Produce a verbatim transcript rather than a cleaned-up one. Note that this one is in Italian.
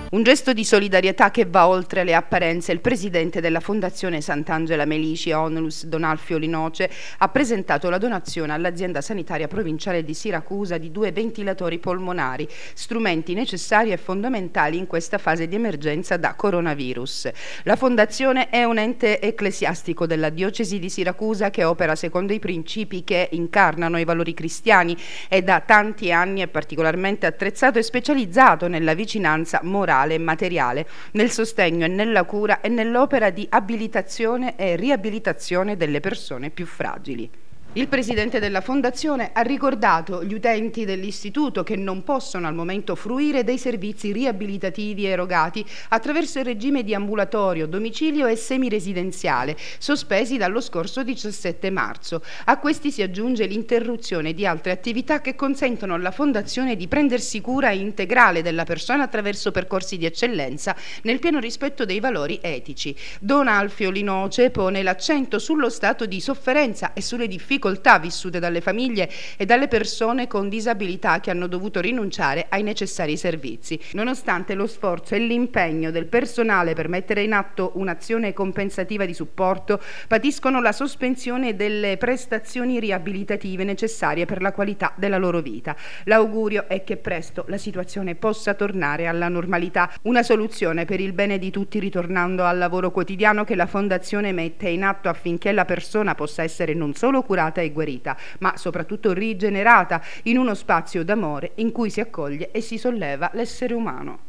Un gesto di solidarietà che va oltre le apparenze. Il presidente della Fondazione Sant'Angela Melici Onlus, Don Alfio Linoce, ha presentato la donazione all'azienda sanitaria provinciale di Siracusa di due ventilatori polmonari, strumenti necessari e fondamentali in questa fase di emergenza da coronavirus. La Fondazione è un ente ecclesiastico della diocesi di Siracusa che opera secondo i principi che incarnano i valori cristiani e da tanti anni è particolarmente attrezzato e specializzato nella vicinanza morale e materiale, nel sostegno e nella cura e nell'opera di abilitazione e riabilitazione delle persone più fragili. Il presidente della Fondazione ha ricordato gli utenti dell'istituto che non possono al momento fruire dei servizi riabilitativi erogati attraverso il regime di ambulatorio, domicilio e semiresidenziale, sospesi dallo scorso diciassette marzo. A questi si aggiunge l'interruzione di altre attività che consentono alla Fondazione di prendersi cura integrale della persona attraverso percorsi di eccellenza nel pieno rispetto dei valori etici. Don Alfio Linoce pone l'accento sullo stato di sofferenza e sulle difficoltà vissute dalle famiglie e dalle persone con disabilità che hanno dovuto rinunciare ai necessari servizi. Nonostante lo sforzo e l'impegno del personale per mettere in atto un'azione compensativa di supporto, patiscono la sospensione delle prestazioni riabilitative necessarie per la qualità della loro vita. L'augurio è che presto la situazione possa tornare alla normalità, una soluzione per il bene di tutti ritornando al lavoro quotidiano che la Fondazione mette in atto affinché la persona possa essere non solo curata e guarita, ma soprattutto rigenerata in uno spazio d'amore in cui si accoglie e si solleva l'essere umano.